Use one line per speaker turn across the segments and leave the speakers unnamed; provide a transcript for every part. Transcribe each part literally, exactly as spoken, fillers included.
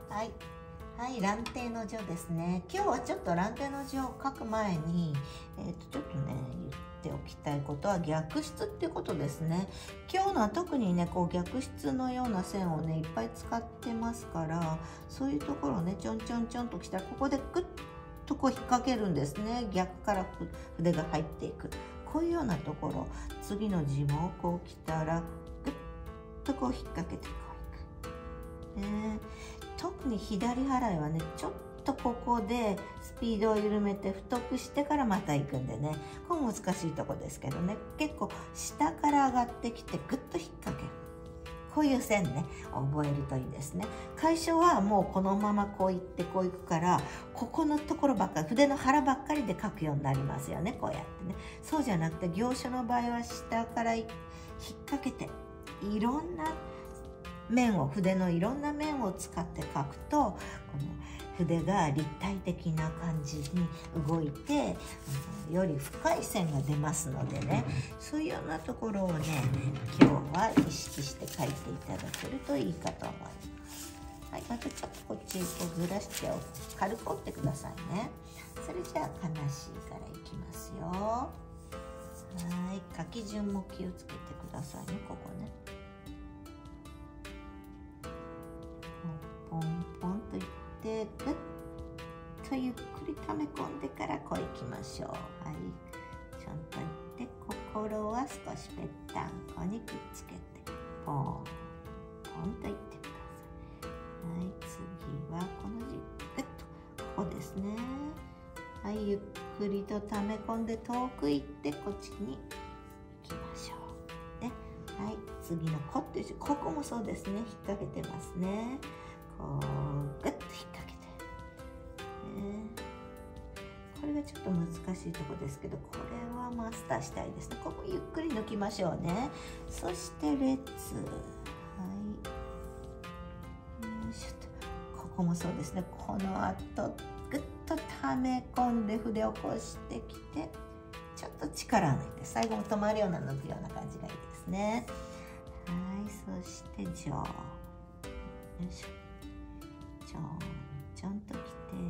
はい、はい、蘭亭の序ですね。今日はちょっと蘭亭の序を書く前に、えー、とちょっとね言っておきたいことは逆筆っていうことですね。今日のは特にねこう逆筆のような線をねいっぱい使ってますから、そういうところをねちょんちょんちょんときたらここでグッとこう引っ掛けるんですね。逆から筆が入っていく、こういうようなところ、次の字もこうきたらグッとこう引っ掛けてこういく、ね、特に左払いはねちょっとここでスピードを緩めて太くしてからまた行くんでね、これ難しいとこですけどね、結構下から上がってきてグッと引っ掛ける、こういう線ね覚えるといいですね。楷書はもうこのままこういってこういくから、ここのところばっかり、筆の腹ばっかりで書くようになりますよね、こうやってね。そうじゃなくて行書の場合は下から引っ掛けていろんな面を、筆のいろんな面を使って書くと、この筆が立体的な感じに動いて、うん、より深い線が出ますのでね、そういうようなところをね今日は意識して書いていただけるといいかと思います。はい、またちょっとこっちこうずらして軽く折ってくださいね。それじゃあ悲しいからいきますよ。はい、書き順も気をつけてくださいね。ここねポンポンといってグッとゆっくり溜め込んでからこういきましょう。はい、ちょんといって心は少しぺったんこにくっつけてポンポンといってください。はい、次はこの字グッとここですね。はい、ゆっくりと溜め込んで遠く行ってこっちに行きましょう。で、はい、次のこっていう字、ここもそうですね、引っ掛けてますね。こうグッと引っ掛けて、ね、これがちょっと難しいところですけど、これはマスターしたいですね。ここゆっくり抜きましょうね。そして列、はい、よいしょと、ここもそうですね。この後グッと溜め込んで筆をこうしてきて、ちょっと力を抜いて最後も止まるような抜くような感じがいいですね。はい、そして上、よいしょ、ちょんちょんときて、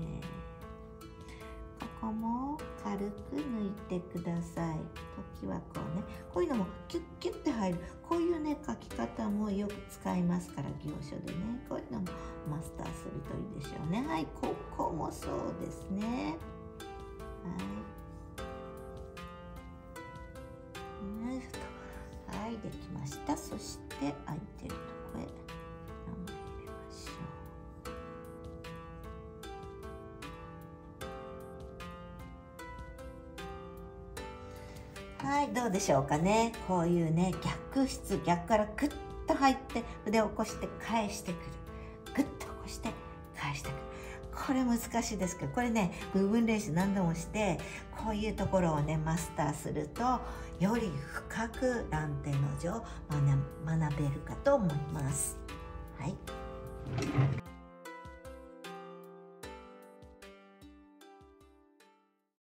ここも軽く抜いてください。時はこうね、こういうのもキュッキュッて入る、こういうね書き方もよく使いますから、行書でね、こういうのもマスターするといいでしょうね。はい、ここもそうですね。はい、よいしょと、はい、できました。そして空いてるとこへ名前入れましょう。はい、どうでしょうかね。こういうね逆筆、逆からグッと入って筆を起こして返してくる、グッと起こして返してくる、これ難しいですけど、これね部分練習何度もしてこういうところをねマスターすると、より深く蘭亭の序を学べるかと思います。はい。